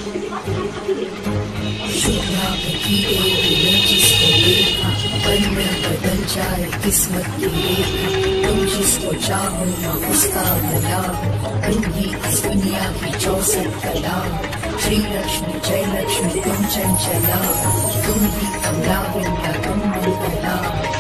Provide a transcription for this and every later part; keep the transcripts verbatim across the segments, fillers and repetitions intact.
शुभ्रावती देवी ने जिसको देखा पल में बदल जाए किस्मत की रेखा। तुम जिसको चाहो ना उसका भला, अंगी इस दुनिया की चौसठ कला। श्री लक्ष्मी जय लक्ष्मी तुम चंचला, तुम ही कमला बिंदा तुम मंगला।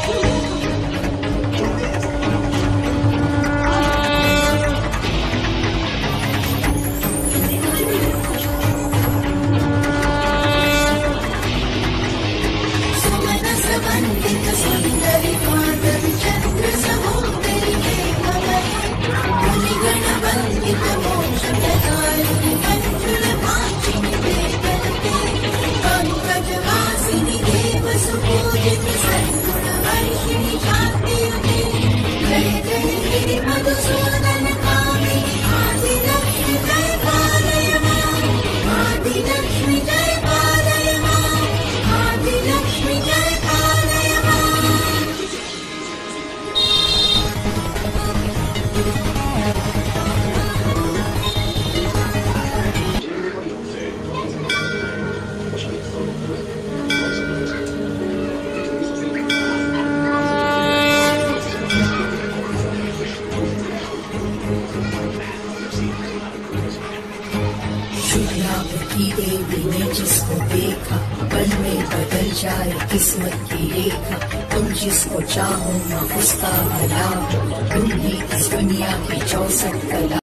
शुभ्रावती देवी ने जिसको देखा पल में बदल जाए किस्मत की रेखा। तुम जिसको चाहो ना उसका भला, तुम ही इस दुनिया की चौसठ कला।